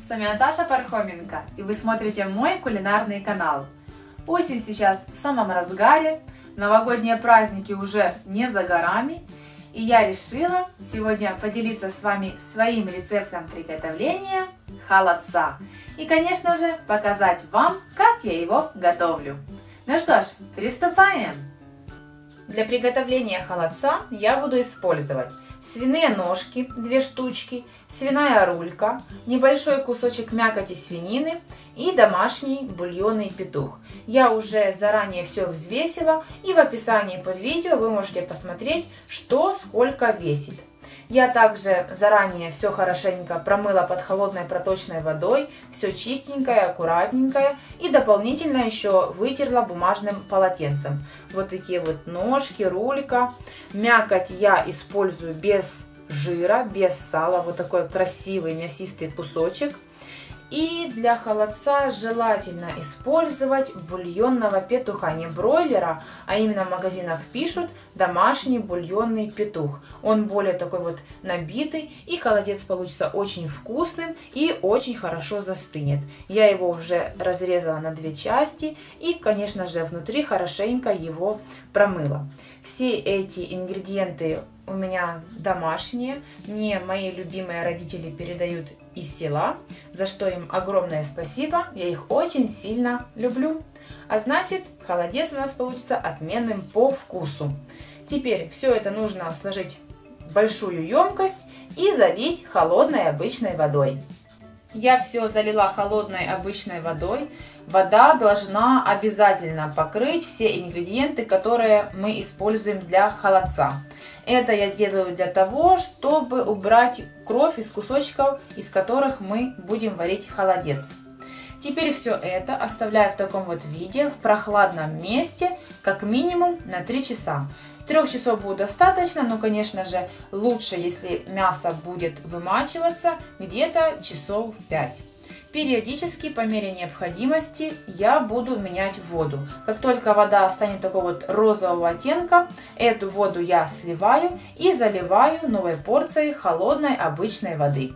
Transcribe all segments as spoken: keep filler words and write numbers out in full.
С вами Наташа Пархоменко, и вы смотрите мой кулинарный канал. Осень сейчас в самом разгаре, новогодние праздники уже не за горами, и я решила сегодня поделиться с вами своим рецептом приготовления холодца. И, конечно же, показать вам, как я его готовлю. Ну что ж, приступаем! Для приготовления холодца я буду использовать свиные ножки, две штучки, свиная рулька, небольшой кусочек мякоти свинины и домашний бульонный петух. Я уже заранее все взвесила, и в описании под видео вы можете посмотреть, что сколько весит. Я также заранее все хорошенько промыла под холодной проточной водой, все чистенькое, аккуратненькое, и дополнительно еще вытерла бумажным полотенцем. Вот такие вот ножки, рулька. Мякоть я использую без жира, без сала, вот такой красивый мясистый кусочек. И для холодца желательно использовать бульонного петуха, не бройлера, а именно в магазинах пишут домашний бульонный петух. Он более такой вот набитый, и холодец получится очень вкусным и очень хорошо застынет. Я его уже разрезала на две части и, конечно же, внутри хорошенько его промыла. Все эти ингредиенты у меня домашние, мне мои любимые родители передают из села, за что им огромное спасибо, я их очень сильно люблю. А значит, холодец у нас получится отменным по вкусу. Теперь все это нужно сложить в большую емкость и залить холодной обычной водой. Я все залила холодной обычной водой. Вода должна обязательно покрыть все ингредиенты, которые мы используем для холодца. Это я делаю для того, чтобы убрать кровь из кусочков, из которых мы будем варить холодец. Теперь все это оставляю в таком вот виде, в прохладном месте, как минимум на три часа. Трех часов будет достаточно, но, конечно же, лучше, если мясо будет вымачиваться, где-то часов пять. Периодически, по мере необходимости, я буду менять воду. Как только вода станет такого вот розового оттенка, эту воду я сливаю и заливаю новой порцией холодной обычной воды.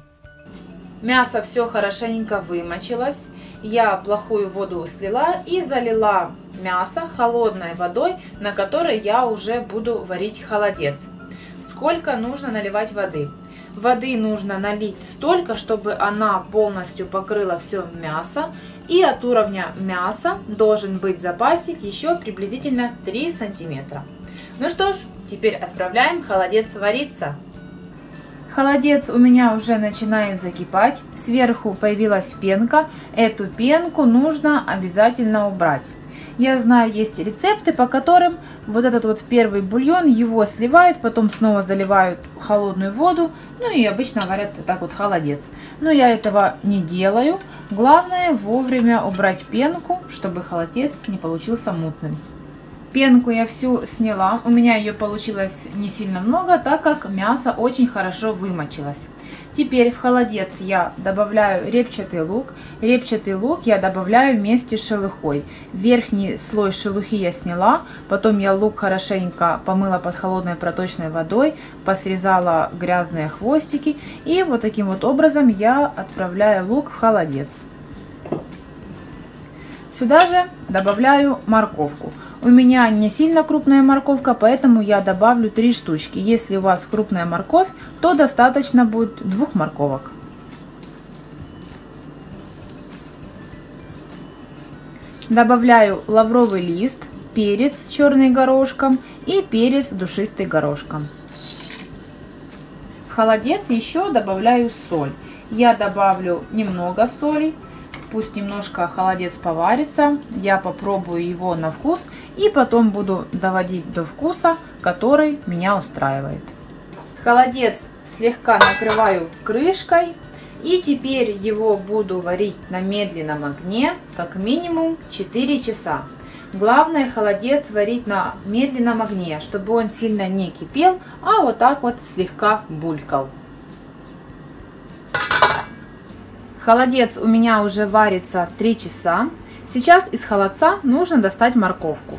Мясо все хорошенько вымочилось. Я плохую воду слила и залила мясо холодной водой, на которой я уже буду варить холодец. Сколько нужно наливать воды? Воды нужно налить столько, чтобы она полностью покрыла все мясо. И от уровня мяса должен быть запасик еще приблизительно три сантиметра. Ну что ж, теперь отправляем холодец вариться. Холодец у меня уже начинает закипать. Сверху появилась пенка. Эту пенку нужно обязательно убрать. Я знаю, есть рецепты, по которым вот этот вот первый бульон, его сливают, потом снова заливают холодную воду, ну и обычно варят так вот холодец. Но я этого не делаю. Главное вовремя убрать пенку, чтобы холодец не получился мутным. Пенку я всю сняла, у меня ее получилось не сильно много, так как мясо очень хорошо вымочилось. Теперь в холодец я добавляю репчатый лук. Репчатый лук я добавляю вместе с шелухой. Верхний слой шелухи я сняла, потом я лук хорошенько помыла под холодной проточной водой, посрезала грязные хвостики, и вот таким вот образом я отправляю лук в холодец. Сюда же добавляю морковку. У меня не сильно крупная морковка, поэтому я добавлю три штучки. Если у вас крупная морковь, то достаточно будет двух морковок. Добавляю лавровый лист, перец черный горошком и перец душистый горошком. В холодец еще добавляю соль. Я добавлю немного соли. Пусть немножко холодец поварится, я попробую его на вкус и потом буду доводить до вкуса, который меня устраивает. Холодец слегка накрываю крышкой и теперь его буду варить на медленном огне как минимум четыре часа. Главное холодец варить на медленном огне, чтобы он сильно не кипел, а вот так вот слегка булькал. Холодец у меня уже варится три часа. Сейчас из холодца нужно достать морковку.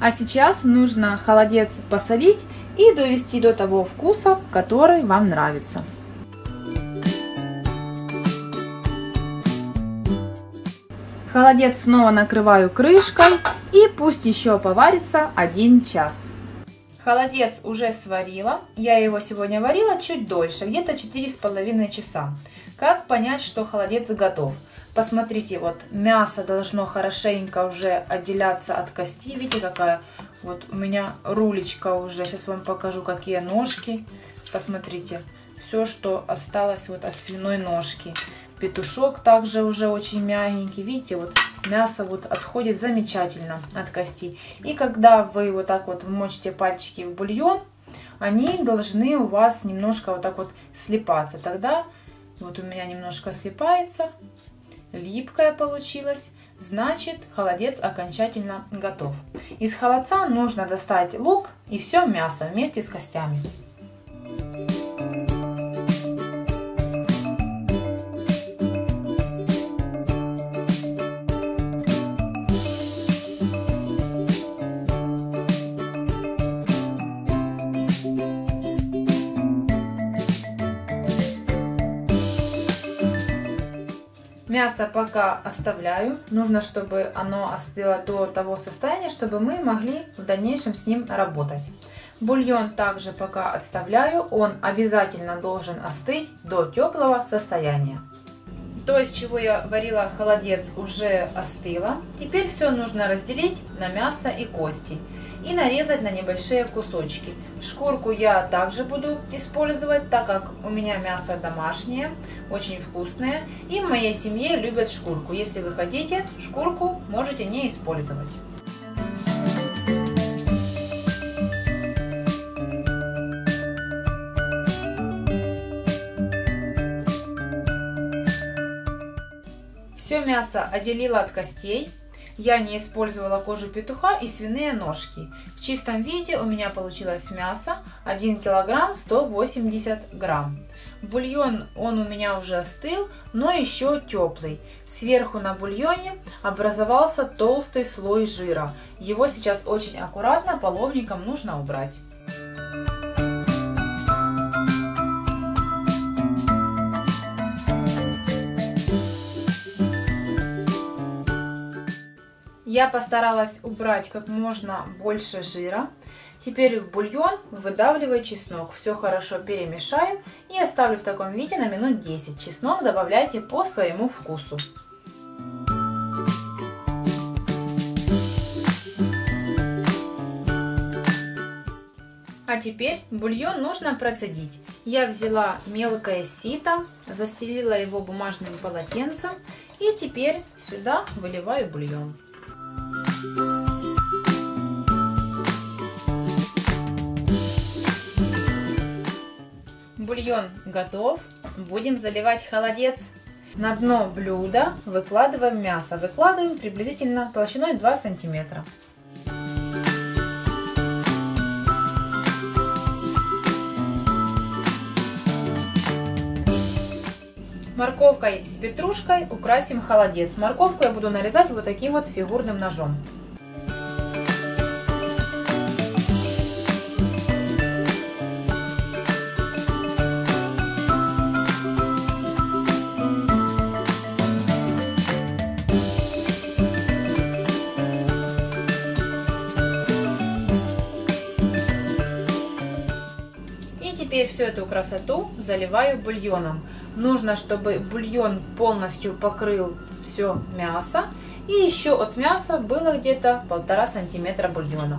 А сейчас нужно холодец посолить и довести до того вкуса, который вам нравится. Холодец снова накрываю крышкой и пусть еще поварится один час. Холодец уже сварила. Я его сегодня варила чуть дольше, где-то четыре с половиной часа. Как понять, что холодец готов? Посмотрите, вот мясо должно хорошенько уже отделяться от кости. Видите, какая вот у меня рулечка уже. Сейчас вам покажу, какие ножки. Посмотрите, все, что осталось вот от свиной ножки. Петушок также уже очень мягенький. Видите, вот мясо вот отходит замечательно от кости. И когда вы вот так вот вмочите пальчики в бульон, они должны у вас немножко вот так вот слипаться. Тогда вот у меня немножко слипается, липкая получилась. Значит, холодец окончательно готов. Из холодца нужно достать лук и все мясо вместе с костями. Мясо пока оставляю. Нужно, чтобы оно остыло до того состояния, чтобы мы могли в дальнейшем с ним работать. Бульон также пока отставляю. Он обязательно должен остыть до теплого состояния. То, из чего я варила холодец, уже остыло. Теперь все нужно разделить на мясо и кости и нарезать на небольшие кусочки. Шкурку я также буду использовать, так как у меня мясо домашнее, очень вкусное, и в моей семье любят шкурку. Если вы хотите, шкурку можете не использовать. Все мясо отделила от костей. Я не использовала кожу петуха и свиные ножки. В чистом виде у меня получилось мясо один килограмм сто восемьдесят грамм. Бульон, он у меня уже остыл, но еще теплый. Сверху на бульоне образовался толстый слой жира. Его сейчас очень аккуратно половником нужно убрать. Я постаралась убрать как можно больше жира. Теперь в бульон выдавливаю чеснок. Все хорошо перемешаю и оставлю в таком виде на минут десять. Чеснок добавляйте по своему вкусу. А теперь бульон нужно процедить. Я взяла мелкое сито, застелила его бумажным полотенцем и теперь сюда выливаю бульон. Бульон готов. Будем заливать холодец. На дно блюда выкладываем мясо. Выкладываем приблизительно толщиной два сантиметра. Морковкой с петрушкой украсим холодец. Морковку я буду нарезать вот таким вот фигурным ножом. Теперь всю эту красоту заливаю бульоном. Нужно, чтобы бульон полностью покрыл все мясо. И еще от мяса было где-то полтора сантиметра бульона.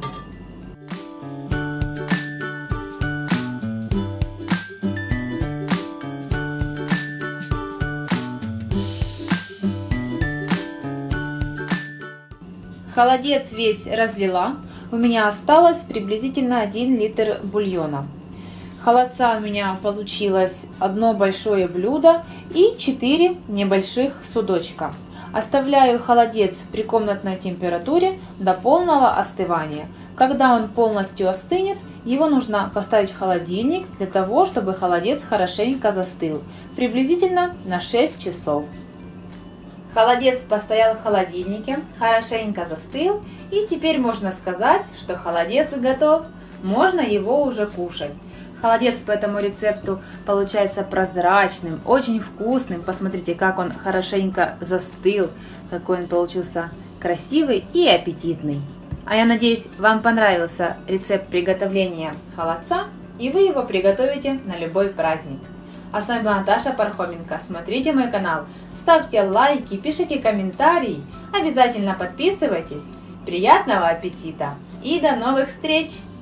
Холодец весь разлила. У меня осталось приблизительно один литр бульона. Холодца у меня получилось одно большое блюдо и четыре небольших судочка. Оставляю холодец при комнатной температуре до полного остывания. Когда он полностью остынет, его нужно поставить в холодильник для того, чтобы холодец хорошенько застыл, приблизительно на шесть часов. Холодец постоял в холодильнике, хорошенько застыл, и теперь можно сказать, что холодец готов, можно его уже кушать. Холодец по этому рецепту получается прозрачным, очень вкусным. Посмотрите, как он хорошенько застыл, какой он получился красивый и аппетитный. А я надеюсь, вам понравился рецепт приготовления холодца, и вы его приготовите на любой праздник. А с вами была Наташа Пархоменко. Смотрите мой канал, ставьте лайки, пишите комментарии, обязательно подписывайтесь. Приятного аппетита и до новых встреч!